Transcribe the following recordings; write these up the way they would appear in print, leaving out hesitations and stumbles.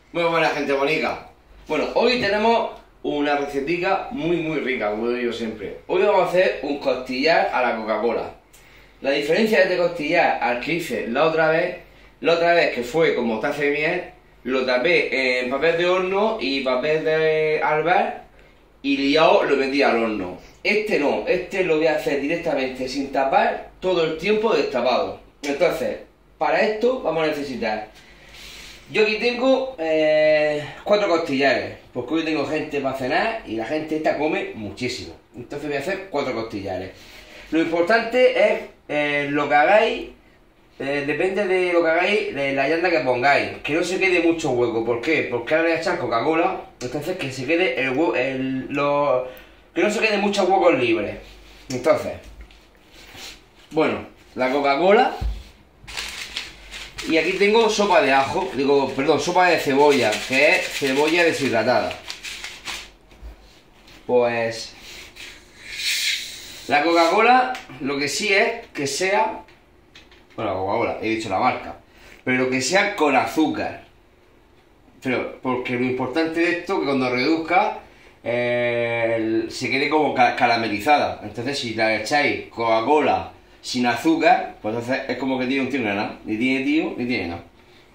Muy buena gente bonita. Bueno, hoy tenemos una recetica muy rica, como digo siempre. Hoy vamos a hacer un costillar a la Coca-Cola. La diferencia de este costillar al que hice la otra vez que fue como taza de miel, lo tapé en papel de horno y papel de albar y liado lo metí al horno. Este no, este lo voy a hacer directamente sin tapar todo el tiempo destapado. Entonces, para esto vamos a necesitar... Yo aquí tengo 4 costillares, porque hoy tengo gente para cenar y la gente esta come muchísimo. Entonces voy a hacer 4 costillares. Lo importante es lo que hagáis, depende de lo que hagáis, de la llanda que pongáis. Que no se quede mucho hueco. ¿Por qué? Porque ahora voy a echar Coca-Cola, entonces que se quede que no se quede muchos huecos libres. Entonces, bueno, la Coca-Cola. Y aquí tengo sopa de ajo, sopa de cebolla, que es cebolla deshidratada. Pues la Coca-Cola, lo que sí es que sea, bueno, la Coca-Cola, he dicho la marca, pero que sea con azúcar. Pero porque lo importante de esto es que cuando reduzca se quede como caramelizada. Entonces si la echáis Coca-Cola sin azúcar, pues entonces es como que tiene un tío nada, ni tiene tío ni tiene nada.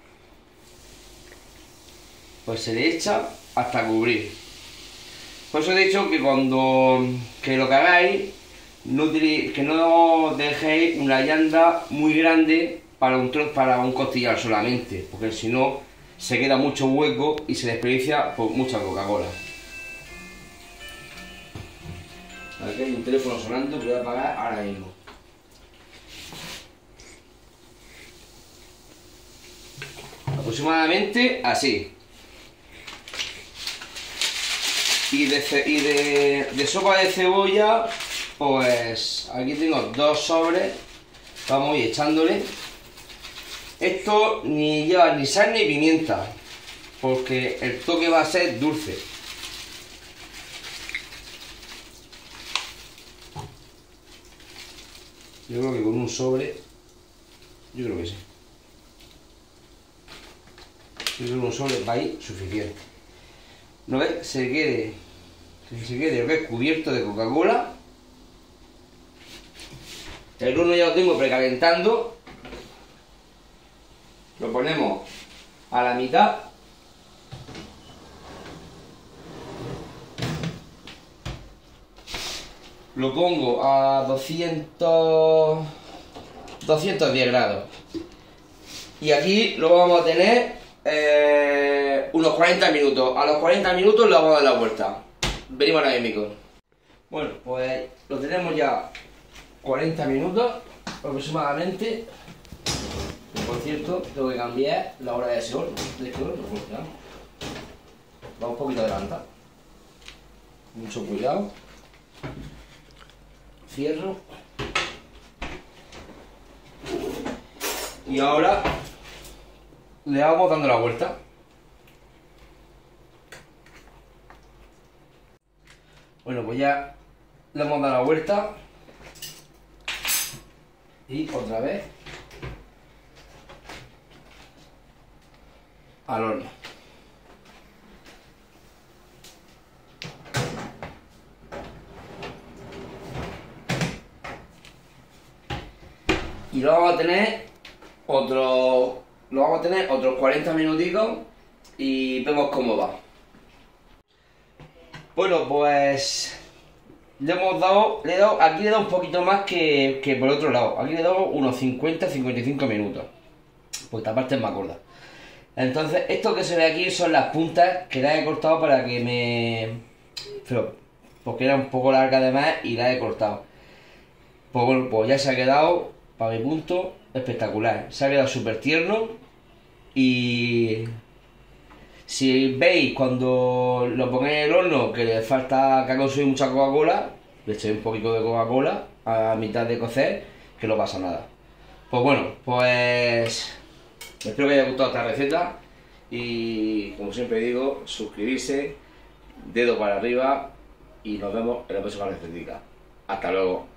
Pues se le echa hasta cubrir. Por eso he dicho que que lo que hagáis, que no dejéis una llanda muy grande para un costillar solamente, porque si no se queda mucho hueco y se desperdicia por mucha Coca-Cola. Aquí hay un teléfono sonando que voy a apagar ahora mismo. Aproximadamente así. Y de sopa de cebolla, pues aquí tengo 2 sobres. Vamos a ir echándole. Esto ni lleva ni sal ni pimienta, porque el toque va a ser dulce. Yo creo que con un sobre, yo creo que sí. Yo creo que un sobre va a ir suficiente. ¿No ves? Que se quede lo que es cubierto de Coca-Cola. El horno ya lo tengo precalentando. Lo ponemos a la mitad. Lo pongo a 210 grados. Y aquí lo vamos a tener unos 40 minutos. A los 40 minutos le vamos a dar la vuelta. Venimos ahora mismo. Bueno, pues lo tenemos ya 40 minutos aproximadamente. Por cierto, tengo que cambiar la hora de ese horno. Porque va un poquito adelantado. Mucho cuidado. Cierro. Y ahora le vamos dando la vuelta. Bueno, pues ya le hemos dado la vuelta. Y otra vez al horno. Y lo vamos a tener otros 40 minutitos y vemos cómo va. Bueno, pues aquí le he dado un poquito más que por otro lado. Aquí le he dado unos 50-55 minutos, pues esta parte es más gorda. Entonces, esto que se ve aquí son las puntas que las he cortado para que porque era un poco larga además y las he cortado. Pues bueno, pues ya se ha quedado, para mi punto, espectacular. Se ha quedado súper tierno. Y si veis cuando lo pongáis en el horno que le falta, que ha consumido mucha Coca-Cola, le echéis un poquito de Coca-Cola a mitad de cocer, que no pasa nada. Pues bueno, pues espero que os haya gustado esta receta y como siempre digo, suscribirse, dedo para arriba y nos vemos en la próxima recetita. Hasta luego.